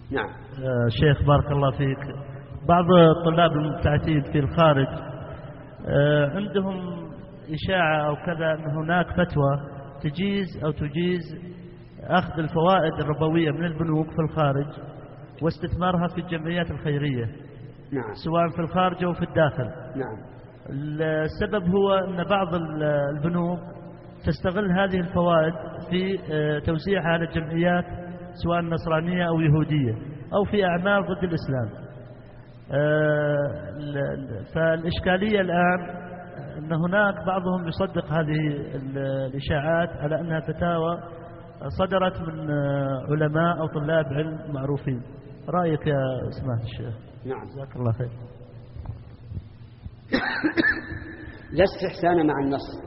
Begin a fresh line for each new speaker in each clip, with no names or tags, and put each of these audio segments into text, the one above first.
نعم.
شيخ بارك الله فيك، بعض الطلاب المبتعثين في الخارج عندهم إشاعة أو كذا أن هناك فتوى تجيز أخذ الفوائد الربوية من البنوك في الخارج واستثمارها في الجمعيات الخيرية.
نعم.
سواء في الخارج أو في الداخل.
نعم.
السبب هو أن بعض البنوك تستغل هذه الفوائد في توزيعها على الجمعيات سواء نصرانية أو يهودية أو في أعمال ضد الإسلام. فالإشكالية الآن أن هناك بعضهم يصدق هذه الإشاعات على أنها فتاوى صدرت من علماء أو طلاب علم معروفين. رأيك يا سماحة الشيخ؟
نعم.
جزاك الله خير.
لا استحسان مع النص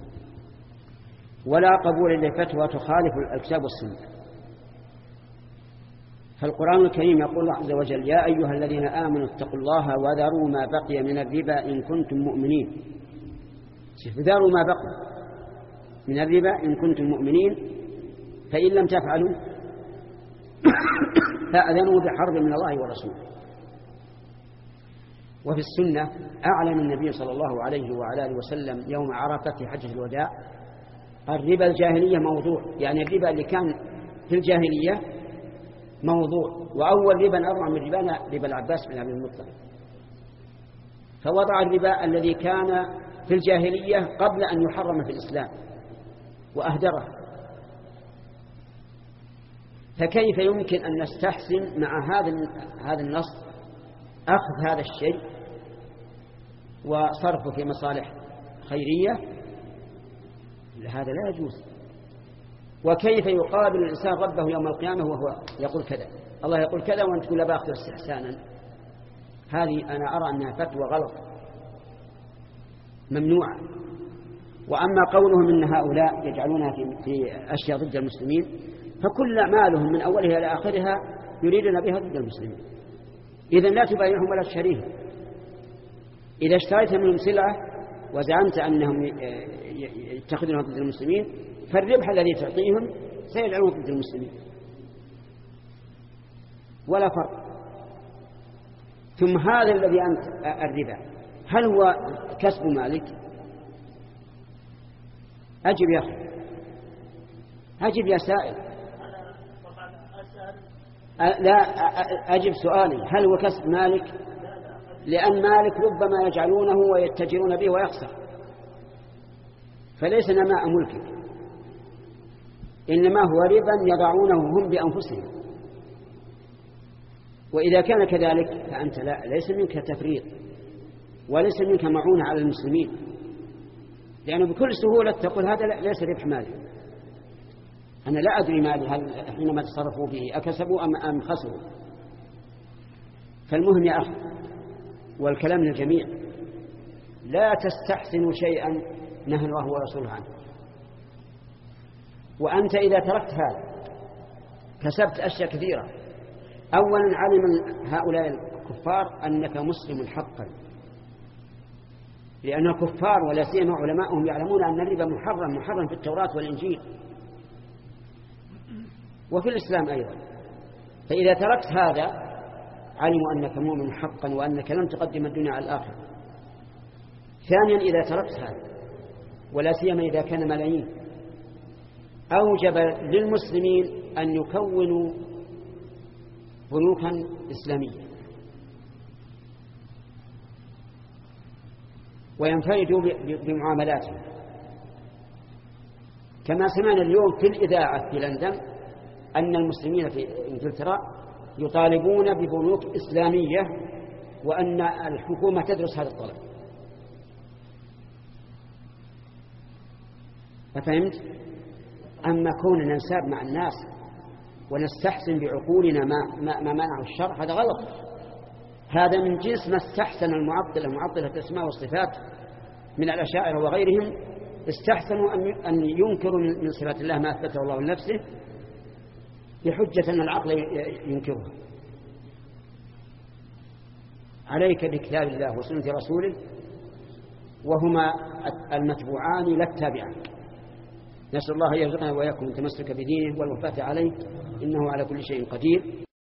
ولا قبول لفتوى تخالف الكتاب والسنة. فالقرآن الكريم يقول الله عز وجل: يا أيها الذين آمنوا اتقوا الله وذروا ما بقي من الربا إن كنتم مؤمنين. ذروا ما بقي من الربا إن كنتم مؤمنين، فإن لم تفعلوا فأذنوا بحرب من الله ورسوله. وفي السنة أعلن النبي صلى الله عليه وعلى آله وسلم يوم عرفة في حجة الوداع: الربا الجاهلية موضوع، يعني الربا اللي كان في الجاهلية موضوع، وأول ربا أربع من ربا العباس بن عبد المطلب. فوضع الربا الذي كان في الجاهلية قبل أن يحرم في الإسلام وأهدره. فكيف يمكن أن نستحسن مع هذا النص أخذ هذا الشيء وصرفه في مصالح خيرية؟ هذا لا يجوز. وكيف يقابل الإنسان ربه يوم القيامة وهو يقول كذا؟ الله يقول كذا وأنت تقول لا بأخذ استحسانا. هذه أنا أرى أنها فتوى غلط ممنوعة. وأما قولهم إن هؤلاء يجعلونها في أشياء ضد المسلمين، فكل أعمالهم من أولها إلى آخرها يريدون بها ضد المسلمين. إذن لا تبايعهم ولا تشتريهم. إذا اشتريت منهم سلعة وزعمت أنهم يتخذونها ضد المسلمين، فالربح الذي تعطيهم سيجعلون ضد المسلمين ولا فرق. ثم هذا الذي أنت الربا هل هو كسب مالك؟ أجب يا أخي، أجب يا سائل. لا، أجب سؤالي: هل هو كسب مالك؟ لأن مالك ربما يجعلونه ويتجرون به ويخسر، فليس نماء ملكك، إنما هو ربا يضعونه هم بأنفسهم. وإذا كان كذلك فأنت ليس منك تفريط وليس منك معونة على المسلمين، لأنه بكل سهولة تقول هذا ليس ربح مالي، أنا لا أدري مالي هل حينما تصرفوا فيه أكسبوا أم خسروا. فالمهم يا أخي، والكلام للجميع: لا تستحسنوا شيئا نهى الله ورسوله عنه. وأنت إذا تركت هذا كسبت أشياء كثيرة. أولا علم هؤلاء الكفار أنك مسلم حقا، لأن الكفار ولا سيما علماءهم يعلمون أن الربا محرم في التوراة والإنجيل وفي الإسلام أيضا. فإذا تركت هذا علموا أنك مؤمن حقا وأنك لم تقدم الدنيا على الآخرة. ثانيا إذا تركت هذا ولا سيما إذا كان ملايين، أوجب للمسلمين أن يكونوا بنوكا إسلامية وينفردوا بمعاملاتهم، كما سمعنا اليوم في الإذاعة في لندن أن المسلمين في إنجلترا يطالبون ببنوك إسلامية وأن الحكومة تدرس هذا الطلب. ففهمت؟ أما كوننا ننساب مع الناس ونستحسن بعقولنا ما منعه الشرع هذا غلط. هذا من جنس ما استحسن المعطلة الأسماء والصفات من الأشاعرة وغيرهم، استحسنوا أن ينكروا من صفات الله ما أثبته الله لنفسه بحجة أن العقل ينكرها. عليك بكتاب الله وسنة رسوله، وهما المتبوعان لا التابعان. نسأل الله أن يرزقنا وإياكم التمسك بدينه والوفاة عليه، إنه على كل شيء قدير.